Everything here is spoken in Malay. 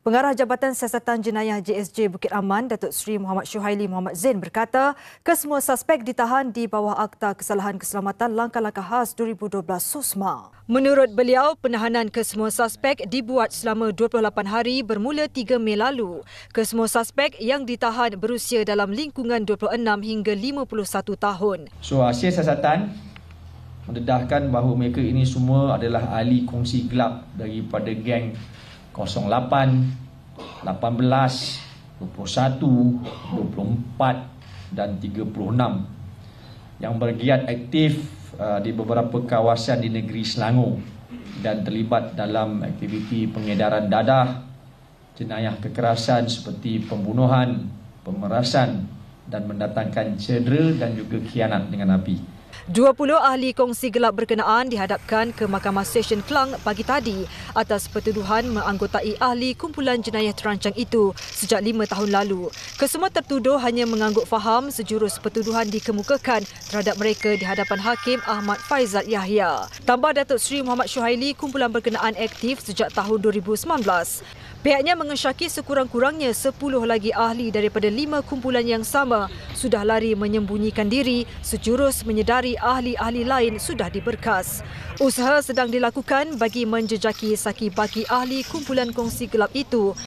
Pengarah Jabatan Siasatan Jenayah JSJ Bukit Aman, Datuk Seri Muhammad Syuhaili Muhammad Zain berkata, kesemua suspek ditahan di bawah Akta Kesalahan Keselamatan Langkah-Langkah Khas 2012 SOSMA. Menurut beliau, penahanan kesemua suspek dibuat selama 28 hari bermula 3 Mei lalu. Kesemua suspek yang ditahan berusia dalam lingkungan 26 hingga 51 tahun. So, hasil siasatan mendedahkan bahawa mereka ini semua adalah ahli kongsi gelap daripada geng 08, 18, 21, 24 dan 36 yang bergiat aktif di beberapa kawasan di negeri Selangor dan terlibat dalam aktiviti pengedaran dadah, jenayah kekerasan seperti pembunuhan, pemerasan dan mendatangkan cedera dan juga khianat dengan api. 20 ahli kongsi gelap berkenaan dihadapkan ke Mahkamah Session Klang pagi tadi atas pertuduhan menganggotai ahli kumpulan jenayah terancang itu sejak 5 tahun lalu. Kesemua tertuduh hanya mengangguk faham sejurus pertuduhan dikemukakan terhadap mereka di hadapan Hakim Ahmad Faizal Yahya. Tambah Datuk Seri Muhammad Syuhaili, kumpulan berkenaan aktif sejak tahun 2019. Pihaknya mengesyaki sekurang-kurangnya 10 lagi ahli daripada 5 kumpulan yang sama sudah lari menyembunyikan diri sejurus menyedari ahli-ahli lain sudah diberkas. Usaha sedang dilakukan bagi menjejaki saki baki ahli kumpulan kongsi gelap itu